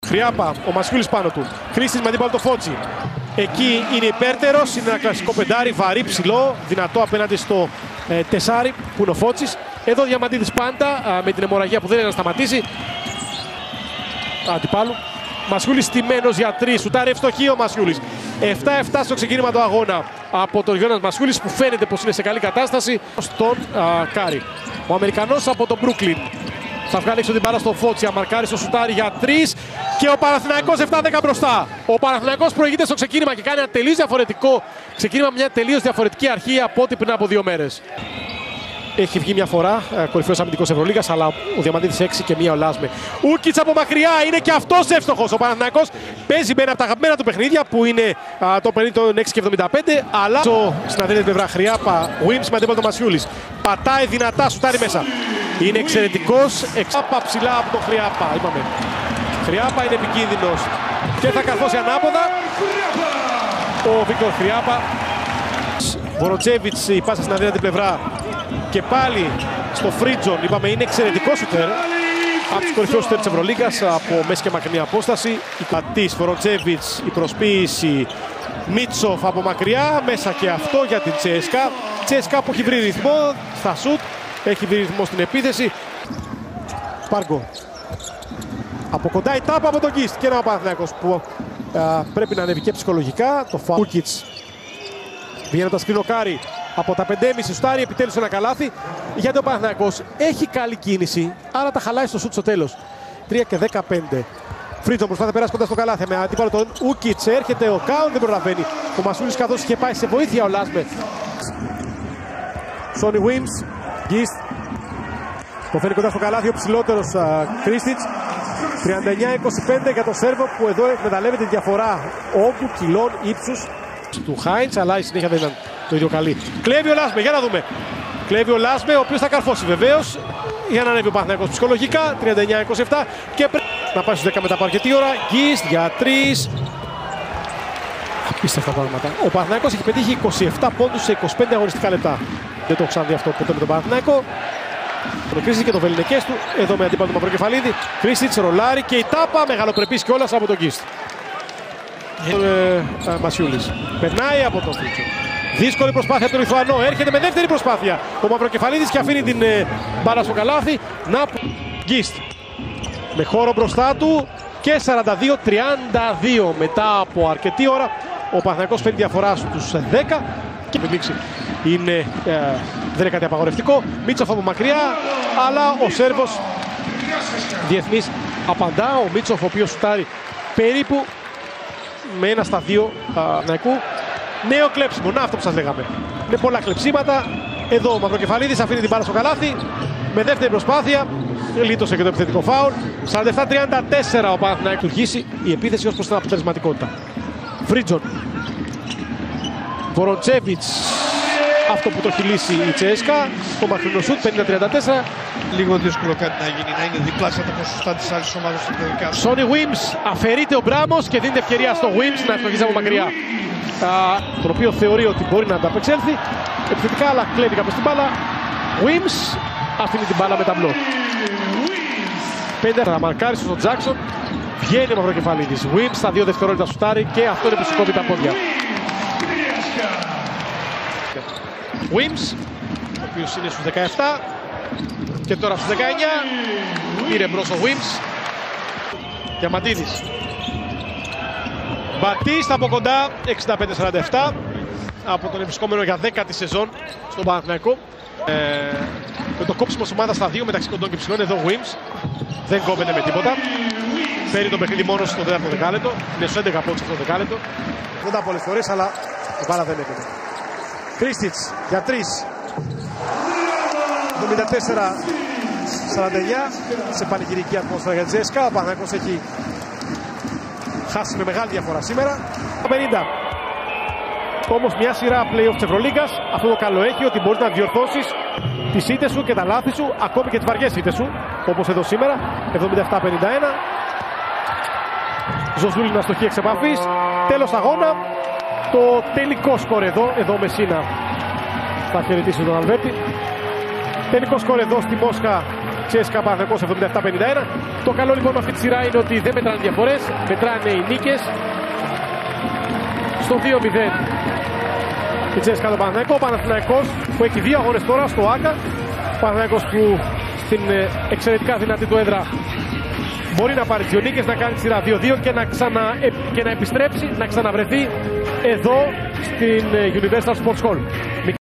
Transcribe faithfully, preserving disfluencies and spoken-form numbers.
Χριάπα, ο Μασιούλης πάνω του. Χρήστης με αντίπαλο το Φώτσι. Εκεί είναι υπέρτερος, είναι ένα κλασικό πεντάρι, βαρύ, ψηλό, δυνατό απέναντι στο ε, τεσάρι που είναι ο Φώτσης. Εδώ Διαμαντίδης πάντα α, με την αιμορραγία που δεν είναι να σταματήσει. Αντιπάλου. Μασιούλης στημένος για τρεις, σουτάρει ευστοχή ο Μασιούλης. επτά επτά στο ξεκίνημα του αγώνα από τον Γιώνας Μασιούλης που φαίνεται πως είναι σε καλή κατάσταση. Στον α, Κάρι. Ο Αμερικανός από τον Μπρούκλιν. Θα βγάλει έξω την μπάλα στο Φώτσι, αμαρκάρει στο σουτάρι για τρεις και ο Παναθηναϊκός επτά δέκα μπροστά. Ο Παναθηναϊκός προηγείται στο ξεκίνημα και κάνει ένα τελείως διαφορετικό ξεκίνημα, μια τελείως διαφορετική αρχή από ό,τι πριν από δύο μέρες. Έχει βγει μια φορά κορυφαίος αμυντικός Ευρωλίγας, αλλά ο Διαμαντίδης έξι και μία ο Λάσμε. Ούκιτς από μακριά, είναι και αυτός εύστοχος. Ο Παναθηναϊκός παίζει με ένα από τα αγαπημένα του παιχνίδια που είναι α, το παιχνίδι των έξι και εβδομήντα πέντε, αλλά στην αδρίνη πλευρά Χριάπα, Wims με αντίπαλο το Μασιούλης. Πατάει δυνατά, σουτάρει μέσα. Είναι εξαιρετικός, εξάπα ψηλά από τον Χριάπα, είπαμε. Χριάπα είναι επικίνδυνος και θα καρφώσει ανάποδα ο Βίκτορ Χριάπα. Βοροτζέβιτς η πάσα στην αδύνατη πλευρά και πάλι στο Φρίτζον, είπαμε είναι εξαιρετικό σουτέρ. Από τους κορυφαίους σουτέρ της Ευρωλίγκας από μέση και μακρινή απόσταση. Η πατής, Βοροτζέβιτς, η προσποίηση, Μίτσοφ από μακριά, μέσα και αυτό για την Τσέσκα. Τσέσκα που έχει βρει ρυθμό στα σουτ. Έχει βρει ρυθμό στην επίθεση. Σπάργκο. Από κοντά η τάπα από τον Γκίστ. Και ένα Παναθηναϊκός που α, πρέπει να ανέβει και ψυχολογικά. Το Φούκιτς. Βγαίνει τα σκρινοκάρι. Από τα πέντε και μισό στάρι επιτέλους ένα καλάθι. Γιατί ο Παναθηναϊκός έχει καλή κίνηση. Άρα τα χαλάει στο σουτ στο τέλος. τρία και δεκαπέντε. Φρίτζον προσπάθει να περάσει κοντά στο καλάθι. Με αντίπαλο τον Ούκιτς. Έρχεται ο Κάουν, δεν προλαβαίνει. Ο Μασούλης καθώς είχε πάει σε βοήθεια ο Λάσμε. Σόνι Wims. Γκίστ. Το φέρνει κοντά στο καλάθι ο ψηλότερος Κρίστιτς. τριάντα εννιά είκοσι πέντε για τον Σέρβο που εδώ εκμεταλλεύεται τη διαφορά όγκου, κιλών, ύψους του Χάιντς, αλλά η συνέχεια δεν ήταν το ίδιο καλή. Κλέβει ο Λάσμε, για να δούμε. Κλέβει ο Λάσμε, ο οποίος θα καρφώσει βεβαίως για να ανέβει ο Παναθηναϊκός ψυχολογικά. τριάντα εννιά είκοσι επτά και πρέπει να πάει στους δέκα μετά από αρκετή ώρα. Γκίστ για τρεις. Απίστευτα πράγματα. Ο Παναθηναϊκός έχει πετύχει είκοσι επτά πόντους σε είκοσι πέντε αγωνιστικά λεπτά. Δεν το έχω ξαναδεί αυτό ποτέ με τον Παναθηναϊκό. Τον Κρίστιτς και το Βελινεκές του. Εδώ με αντίπαλο του Μαυροκεφαλίδη. Κρίστιτς, ρολάρι και η τάπα. Μεγαλοπρεπής κιόλας από τον Γκίστ. Ε, ε, Μασιούλης. Περνάει από τον Φρίτσο. Δύσκολη προσπάθεια από τον Λιθουανό. Έρχεται με δεύτερη προσπάθεια. Ο Μαυροκεφαλίδης και αφήνει την ε, μπάλα στο καλάθι. Να Γκίστ. Με χώρο μπροστά του και σαράντα δύο τριάντα δύο μετά από αρκετή ώρα. Ο Παναθηναϊκός φέρνει διαφορά στους δέκα. Και επιδείξει είναι, ε, δεν είναι κάτι απαγορευτικό. Μίτσοφ από μακριά, αλλά ο Σέρβος διεθνής απαντά. Ο Μίτσοφ ο οποίος σουτάρει περίπου με ένα στα δύο Ναϊκού. Νέο κλέψιμο, να αυτό που σας λέγαμε. Με πολλά κλεψίματα. Εδώ ο Μαυροκεφαλίδης αφήνει την μπάλα στο καλάθι. Με δεύτερη προσπάθεια λύτωσε και το επιθετικό φάουλ. σαράντα επτά τριάντα τέσσερα ο Παναθηναϊκός λειτουργήσει η επίθεση ως προς την αποτελεσματικότητα. Φρίτζον. Βοροτζέβιτς, αυτό που το έχει λύσει η Τσέσκα. Το μακρινό σουτ πενήντα τριάντα τέσσερα. Λίγο δύσκολο κάτι να γίνει, να είναι διπλάσια τα ποσοστά της άλλης ομάδας στην τελικά. Σόνι Wims, αφαιρείται ο Μπράμος και δίνει ευκαιρία στο Wims να ευστοχίσει από μακριά. Α, τον οποίο θεωρεί ότι μπορεί να ανταπεξέλθει. Επιθετικά, αλλά κλέβει κάποιος την μπάλα. Wims αφήνει την μπάλα με τα μπλοκ. πέντε θα μαρκάρει στον Τζάκσον. Βγαίνει ο Μαυροκεφαλίδης. Wims στα δύο δευτερόλεπτα σουτάρει και αυτό είναι που σηκώβει τα πόδια. Wims, ο οποίος είναι στους δεκαεπτά και τώρα στους δεκαεννιά. Πήρε μπρος ο Wims. Διαμαντίδης. Μπατίστα από κοντά, εξήντα πέντε σαράντα επτά. Από τον ευρισκόμενο για δέκατη σεζόν στον Παναθηναϊκό. Ε, με το κόψιμο της ομάδας στα δύο μεταξύ κοντών και ψηλών. Εδώ Wims δεν κόβεται με τίποτα. Παίρνει το παιχνίδι μόνο στο τέταρτο δεκάλεπτο. Είναι στους έντεκα πόντους αυτό το δεκάλεπτο. Δεν τα πολλές φορές, αλλά η μπάλα δεν έκανε. Κρίστιτς για τρεις. εβδομήντα τέσσερα σαράντα εννιά σε πανηγυρική ατμόσφαιρα για τη Τσέσκα. Ο Παναθηναϊκός έχει χάσει με μεγάλη διαφορά σήμερα. πενήντα. Όμως μια σειρά play-off της Ευρωλίγκας αυτό το καλό έχει ότι μπορείς να διορθώσεις τις ήττες σου και τα λάθη σου, ακόμη και τις βαριές ήττες σου, όπως εδώ σήμερα. εβδομήντα επτά πενήντα ένα. Ζωζούλη να στοχεί εξ επαφής. Τέλος αγώνα. Το τελικό σκορ εδώ, εδώ Μεσίνα θα χαιρετήσει τον Αλβέρτη. Τελικό σκορ εδώ στη Μόσχα, Τσέσκα Παναθηναϊκός εβδομήντα επτά πενήντα ένα. Το καλό λοιπόν με αυτή τη σειρά είναι ότι δεν μετράνε διαφορές, μετράνε οι νίκες. Στο δύο μηδέν η Τσέσκα τον Παναθηναϊκό. Ο Παναθηναϊκός που έχει δύο αγώνες τώρα στο ΆΚΑ. Ο Παναθηναϊκός που στην εξαιρετικά δυνατή του έδρα μπορεί να πάρει δύο νίκες, να κάνει τη σειρά δύο δύο και να, ξανα, και να επιστρέψει, να ξαναβρεθεί εδώ στην Universal Sports Hall.